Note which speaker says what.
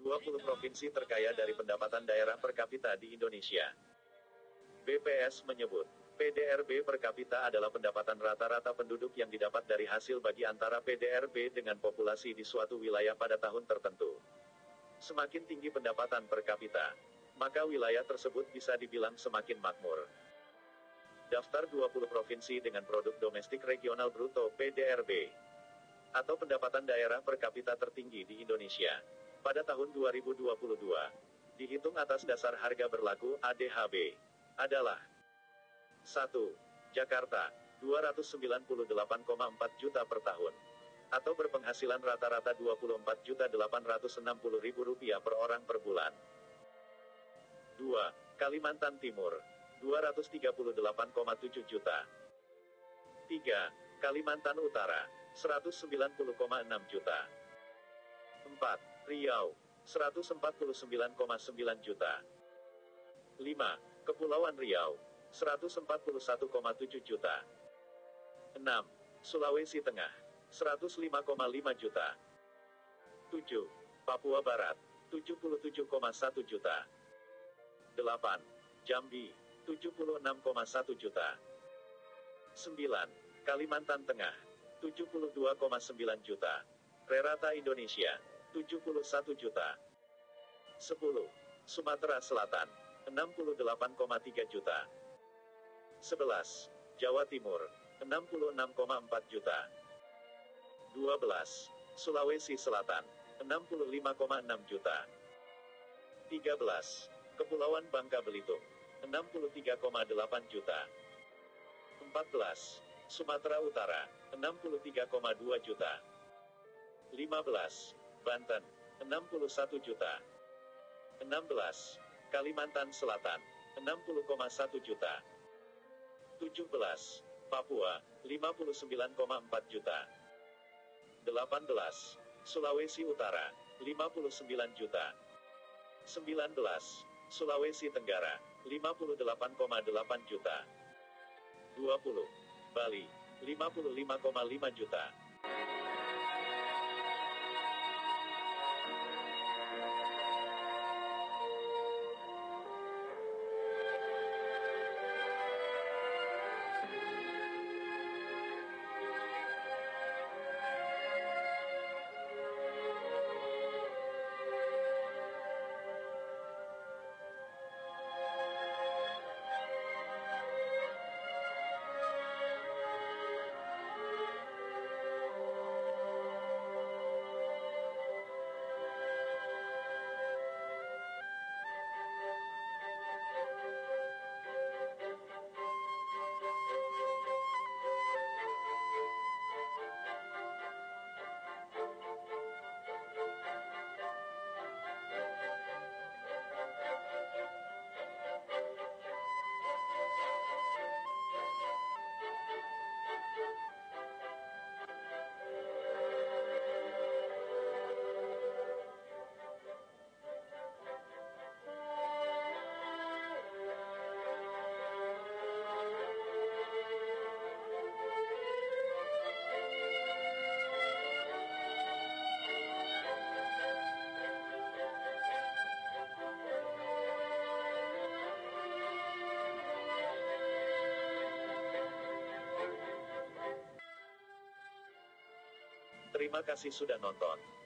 Speaker 1: 20 provinsi terkaya dari pendapatan daerah per kapita di Indonesia. BPS menyebut, PDRB per kapita adalah pendapatan rata-rata penduduk yang didapat dari hasil bagi antara PDRB dengan populasi di suatu wilayah pada tahun tertentu. Semakin tinggi pendapatan per kapita, maka wilayah tersebut bisa dibilang semakin makmur. Daftar 20 provinsi dengan produk domestik regional bruto (PDRB) atau pendapatan daerah per kapita tertinggi di Indonesia pada tahun 2022, dihitung atas dasar harga berlaku (ADHB) adalah 1. Jakarta, 298,4 juta per tahun, atau berpenghasilan rata-rata Rp24.860.000 per orang per bulan. 2. Kalimantan Timur, 238,7 juta. 3. Kalimantan Utara, 190,6 juta. 4. Riau, 149,9 juta. 5. Kepulauan Riau, 141,7 juta. 6. Sulawesi Tengah, 105,5 juta. 7. Papua Barat, 77,1 juta. 8. Jambi, 76,1 juta. 9. Kalimantan Tengah, 72,9 juta. Rata Indonesia, 71 juta. 10. Sumatera Selatan, 68,3 juta. 11. Jawa Timur, 66,4 juta. 12. Sulawesi Selatan, 65,6 juta. 13. Kepulauan Bangka Belitung, 63,8 juta. 14. Sumatera Utara, 63,2 juta. 15. Banten, 61 juta. 16. Kalimantan Selatan, 60,1 juta. 17. Papua, 59,4 juta. 18. Sulawesi Utara, 59 juta. 19. Sulawesi Tenggara, 58,8 juta. 20. Bali, 55,5 juta. Terima kasih sudah nonton.